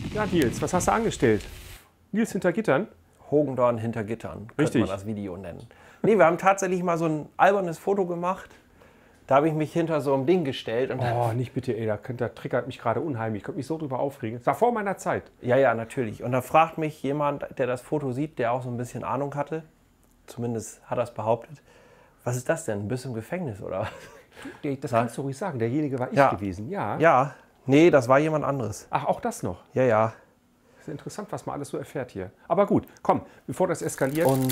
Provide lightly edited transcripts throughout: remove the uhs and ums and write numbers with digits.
Ja, Nils, was hast du angestellt? Nils hinter Gittern? Hogendorn hinter Gittern, könnte Richtig. man das Video nennen. Nee, wir haben tatsächlich mal so ein albernes Foto gemacht. Da habe ich mich hinter so einem Ding gestellt. Und Oh, nicht bitte, ey, der triggert mich gerade unheimlich. Ich könnte mich so drüber aufregen. Das war vor meiner Zeit. ja, natürlich. Und da fragt mich jemand, der das Foto sieht, der auch so ein bisschen Ahnung hatte, zumindest hat er es behauptet, was ist das denn? Bist du im Gefängnis oder was? Das kannst du ruhig sagen. Derjenige war ich Ja. gewesen, ja. Ja, nee, das war jemand anderes. Ach, auch das noch. Ja. Das ist interessant, was man alles so erfährt hier. Aber gut, komm, bevor das eskaliert. Und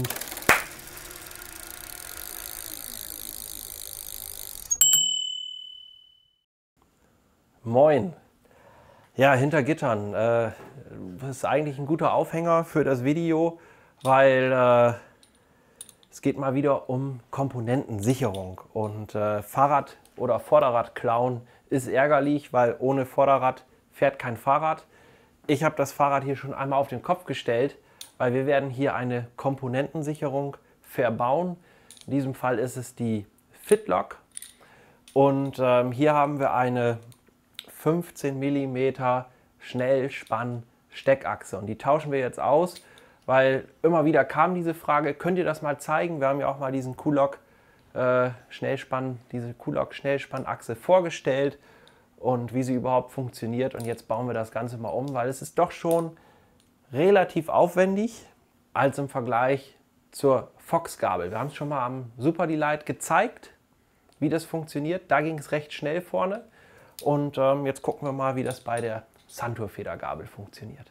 moin. Ja, hinter Gittern. Das ist eigentlich ein guter Aufhänger für das Video, weil es geht mal wieder um Komponentensicherung. Und Fahrrad- oder Vorderrad klauen ist ärgerlich, weil ohne Vorderrad fährt kein Fahrrad. Ich habe das Fahrrad hier schon einmal auf den Kopf gestellt, weil wir werden hier eine Komponentensicherung verbauen. In diesem Fall ist es die Fitlock. Und hier haben wir eine 15 mm Schnellspann-Steckachse. Und die tauschen wir jetzt aus, weil immer wieder kam diese Frage, könnt ihr das mal zeigen? Wir haben ja auch mal diesen Kulok diese Kulok-Schnellspannachse vorgestellt und wie sie überhaupt funktioniert. Und jetzt bauen wir das Ganze mal um, weil es ist doch schon relativ aufwendig als im Vergleich zur Fox-Gabel. Wir haben es schon mal am Super Delight gezeigt, wie das funktioniert. Da ging es recht schnell vorne. Und jetzt gucken wir mal, wie das bei der Santur-Federgabel funktioniert.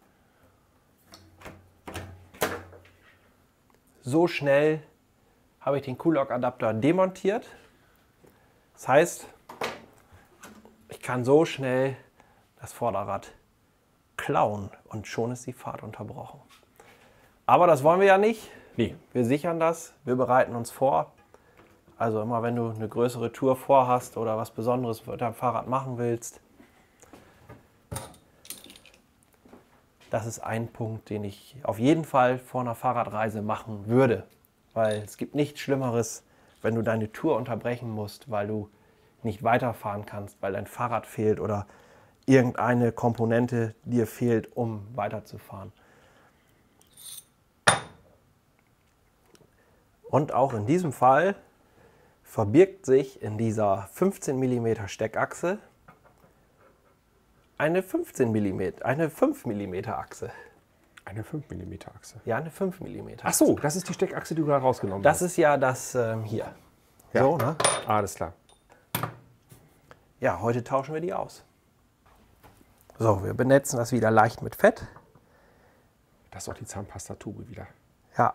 So schnell habe ich den Kulok-Adapter demontiert. Das heißt, ich kann so schnell das Vorderrad klauen und schon ist die Fahrt unterbrochen. Aber das wollen wir ja nicht. Nee. Wir sichern das, wir bereiten uns vor. Also immer wenn du eine größere Tour vorhast oder was Besonderes mit deinem Fahrrad machen willst. Das ist ein Punkt, den ich auf jeden Fall vor einer Fahrradreise machen würde. Weil es gibt nichts Schlimmeres, wenn du deine Tour unterbrechen musst, weil du nicht weiterfahren kannst, weil dein Fahrrad fehlt oder irgendeine Komponente dir fehlt, um weiterzufahren. Und auch in diesem Fall verbirgt sich in dieser 15 mm Steckachse eine 5 mm Achse. Eine 5 mm Achse. Ja, eine 5 mm. Ach so, das ist die Steckachse, die du da rausgenommen Das hast. ist ja das hier. Ja. So, ne? Alles klar. Ja, heute tauschen wir die aus. So, wir benetzen das wieder leicht mit Fett. Das ist auch die Zahnpastatube wieder. Ja.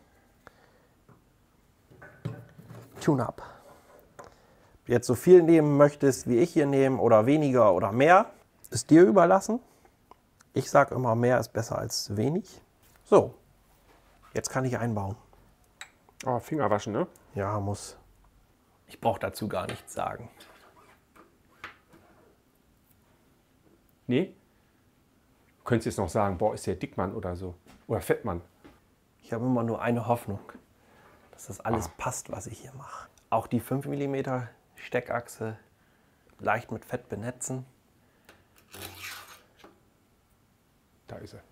Tune-up. Ob du jetzt so viel nehmen möchtest, wie ich hier nehme, oder weniger oder mehr, ist dir überlassen. Ich sage immer, mehr ist besser als wenig. So, jetzt kann ich einbauen. Oh, Finger waschen, ne? Ja, muss. Ich brauche dazu gar nichts sagen. Nee? Du könntest jetzt noch sagen, boah, ist der Dickmann oder so. Oder Fettmann. Ich habe immer nur eine Hoffnung, dass das alles passt, was ich hier mache. Auch die 5 mm Steckachse leicht mit Fett benetzen. Da ist er.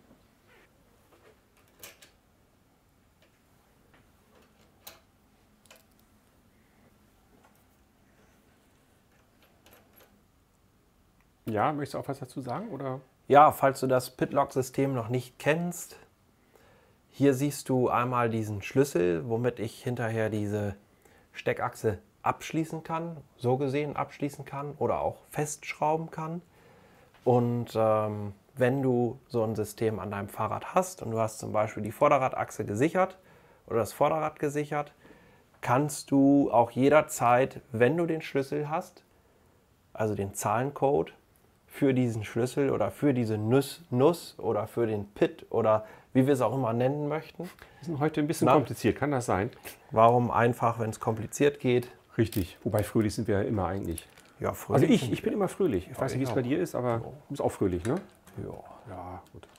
Ja, möchtest du auch was dazu sagen? Oder? Ja, falls du das Pitlock-System noch nicht kennst, hier siehst du einmal diesen Schlüssel, womit ich hinterher diese Steckachse abschließen kann, so gesehen abschließen kann oder auch festschrauben kann. Und wenn du so ein System an deinem Fahrrad hast und du hast zum Beispiel die Vorderradachse gesichert oder das Vorderrad gesichert, kannst du auch jederzeit, wenn du den Schlüssel hast, also den Zahlencode für diesen Schlüssel oder für diese Nuss oder für den Pit oder wie wir es auch immer nennen möchten. Wir sind heute ein bisschen kompliziert, kann das sein? Warum einfach, wenn es kompliziert geht? Richtig. Wobei fröhlich sind wir ja immer eigentlich. Ja, Also fröhlich. ich bin immer fröhlich. Ich weiß nicht, wie es bei dir ist, aber du bist auch fröhlich, ne? Ja. Ja, gut.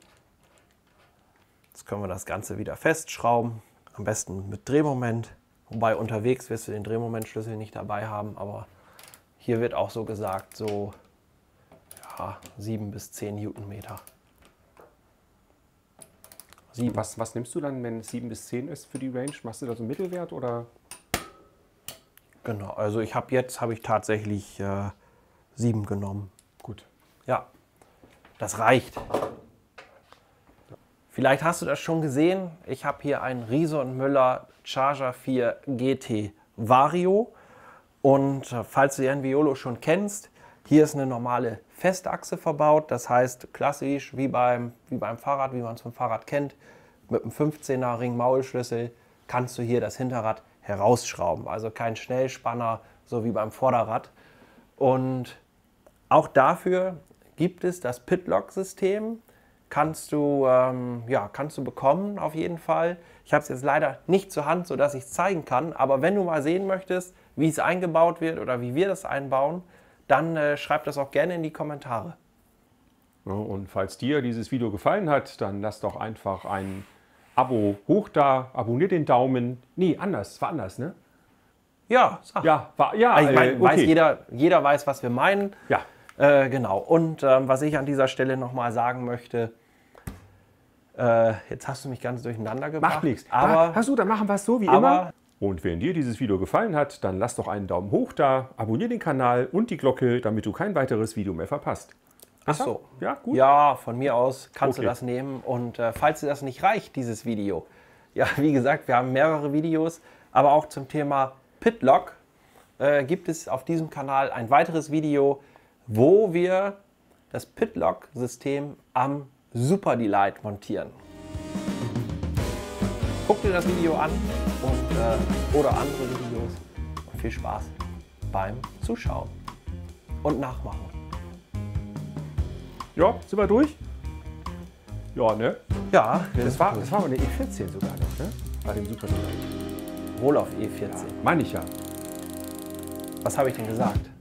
Jetzt können wir das Ganze wieder festschrauben. Am besten mit Drehmoment. Wobei unterwegs wirst du den Drehmomentschlüssel nicht dabei haben, aber hier wird auch so gesagt, so, ja, ja, 7 bis 10 Newtonmeter. Was nimmst du dann, wenn es 7 bis 10 ist für die Range? Machst du da so einen Mittelwert oder? Genau, also habe ich tatsächlich 7 genommen. Gut. Ja, das reicht. Vielleicht hast du das schon gesehen. Ich habe hier einen Riese und Müller Charger 4 GT Vario. Und falls du den Violo schon kennst, hier ist eine normale Festachse verbaut. Das heißt, klassisch wie beim Fahrrad, wie man es vom Fahrrad kennt, mit einem 15er Ring Maulschlüssel kannst du hier das Hinterrad herausschrauben. Also kein Schnellspanner, so wie beim Vorderrad. Und auch dafür gibt es das Pitlock-System. Kannst du bekommen auf jeden Fall. Ich habe es jetzt leider nicht zur Hand, sodass ich es zeigen kann. Aber wenn du mal sehen möchtest, wie es eingebaut wird oder wie wir das einbauen, dann schreib das auch gerne in die Kommentare. Ja, und falls dir dieses Video gefallen hat, dann lass doch einfach ein Abo hoch da, abonnier den Daumen. Nee, anders, war anders, ne? Ja, sag. Ja, Ich meine, weiß okay. jeder weiß, was wir meinen. Ja. Genau. Und was ich an dieser Stelle nochmal sagen möchte, jetzt hast du mich ganz durcheinander gebracht. Macht nichts. Aber, Dann machen wir es so wie immer. Und wenn dir dieses Video gefallen hat, dann lass doch einen Daumen hoch da, abonnier den Kanal und die Glocke, damit du kein weiteres Video mehr verpasst. ach so. Ja, gut. Ja, von mir aus kannst Okay. du das nehmen. Und falls dir das nicht reicht, dieses Video, ja, wie gesagt, wir haben mehrere Videos, aber auch zum Thema Pitlock gibt es auf diesem Kanal ein weiteres Video, wo wir das Pitlock-System am Super Delight montieren. Guck dir das Video an und, oder andere Videos und viel Spaß beim Zuschauen und Nachmachen. Ja, sind wir durch? Ja, ne? Ja, Das war aber eine E14 sogar noch, ne? Bei dem Super Delight. wohl auf E14. Meine ich ja. Was habe ich denn gesagt?